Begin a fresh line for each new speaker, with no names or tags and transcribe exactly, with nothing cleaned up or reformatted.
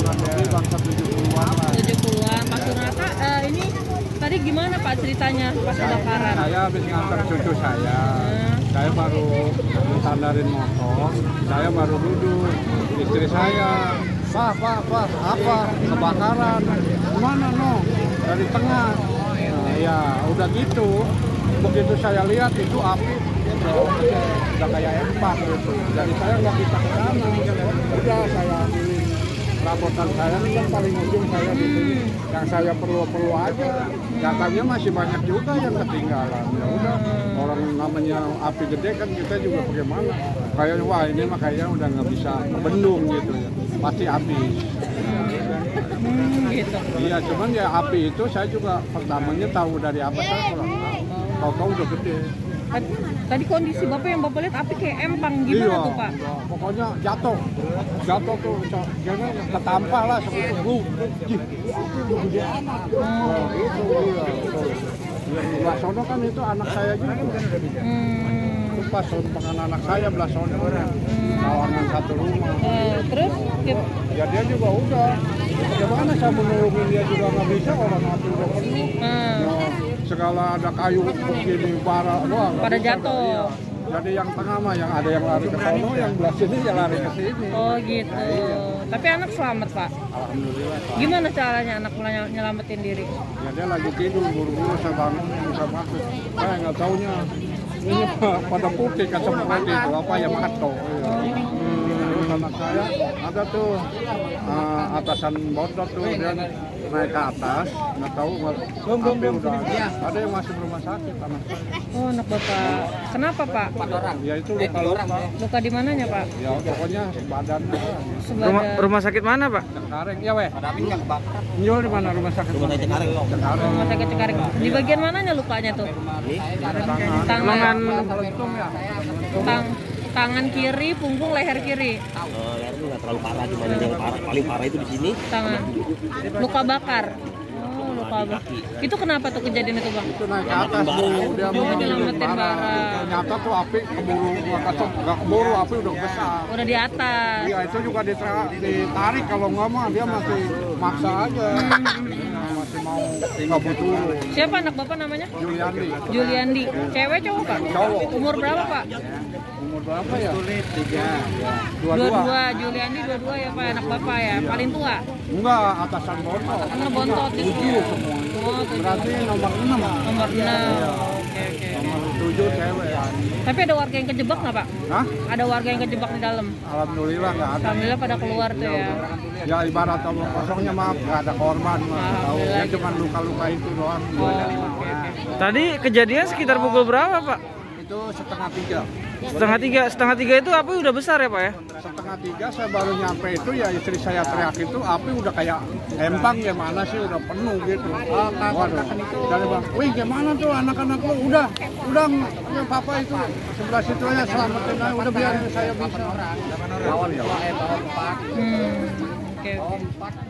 lebih bangsa tujuh puluhan lah.
tujuh puluhan. Pak Sunata, uh, ini tadi gimana Pak ceritanya pas kebakaran?
Saya habis ngantar cucu saya. Hmm. Saya baru sandarin motor, saya baru duduk. Istri saya, Pak, Pak, Pak, apa? Kebakaran. Gimana, no? Dari tengah. Nah, ya, udah gitu. Begitu saya lihat itu api udah kayak empat gitu. Jadi saya nggak bisa ke sana. Udah saya ambilin rapotan saya ini kan paling ujung saya di sini. Yang saya perlu-perlu aja. Katanya masih banyak juga yang ketinggalan. Ya udah, orang namanya api gede kan kita juga bagaimana. Kayaknya wah ini mah kayaknya udah nggak bisa kebendung gitu ya. Pasti habis.
Hmm, gitu.
Iya, cuman ya api itu saya juga pertamanya tahu dari apa saya kurang tahu. Tahu-tahu udah gede.
Tadi kondisi Bapak yang Bapak lihat api kayak empang gimana
iya,
tuh Pak?
Iya, pokoknya jatuh, jatuh tuh, jadi ketampah lah seperti itu. Gede amat. Oh, itu iya. Belah sono kan itu anak saya juga. Hmm. Itu pas dengan anak saya belah sono. Hmm. Kawangan satu rumah.
Uh, terus?
Ya dia juga udah. Bagaimana saya menolongin dia juga nggak bisa orang api udah penuh. Hmm. Ya, segala ada kayu begini bara doang.
Pada jatuh. Iya.
Jadi yang tengah mah yang ada yang lari ke sono, yang belah sini ya lari ke sini.
Oh gitu. Nah, iya. Tapi anak selamat Pak.
Alhamdulillah. Pak.
Gimana caranya anak nyel nyelamatin diri?
Ya dia lagi tidur buru-buru saya bangun bisa masuk. Saya nggak taunya ini pada putih kan semua itu apa ya mato. Iya. Terus anak saya ada tuh uh, atasan bodot tuh dia naik ke atas, nggak tahu api udah ada. Ada yang masih rumah sakit anak saya.
Oh anak Bapak, kenapa Pak?
Ya itu luka-luka.
Luka di mananya Pak?
Ya pokoknya badannya.
Rumah, rumah sakit mana Pak?
Cengkareng, ya weh. Ada api nggak kebakar? Nyol di mana rumah sakit?
Rumah sakit Cengkareng.
Cengkareng.
Rumah sakit Cengkareng. Di bagian mananya lukanya tuh?
Tangan.
Tangan.
Tangan.
Tangan kiri, punggung, leher kiri.
Oh, leher itu nggak terlalu parah, cuma yang parah, paling parah itu di sini.
Tangan. Luka bakar. Oh, luka bakar. Itu kenapa tuh kejadian itu Bang?
Itu naik ke atas bu, dia mau
nyelamatin barang.
Ternyata tuh api keburu, nggak keburu, api udah besar.
Udah di atas.
Iya itu juga ditarik, kalau nggak mah dia masih maksa aja. Masih mau ngebuturu.
Siapa anak Bapak namanya?
Juliandi.
Juliandi. Cewek cowok Pak?
Cowok.
Umur berapa Pak?
Umur berapa ya? Tiga.
Dua-dua. Juliandi dua-dua ya Pak, anak Bapak ya? Paling tua?
Enggak, atasan bontot.
Anak bontot itu.
Tujuh semua.
Oh, tujuh.
Berarti nomor enam.
Nomor enam. Oke, oke.
Nomor tujuh cewek.
Tapi ada warga yang kejebak nggak Pak?
Hah?
Ada warga yang kejebak di dalam?
Alhamdulillah nggak ada.
Alhamdulillah pada keluar tuh ya.
Ya ibarat omong kosongnya maaf nggak ada korban mah. Tahu ya cuma luka-luka itu doang.
Oh, oke, oke.
Tadi kejadian sekitar pukul berapa Pak?
Itu setengah tiga.
Setengah tiga, setengah tiga itu api udah besar ya Pak ya?
Setengah tiga saya baru nyampe itu ya istri saya teriak itu api udah kayak empang gimana sih udah penuh gitu. Waduh. Dari bang, wih gimana tuh anak-anak lu udah, udah ya papa itu sebelah situ aja selamatin aja udah biarin saya bisa. Lawan ya.
Hmm, oke.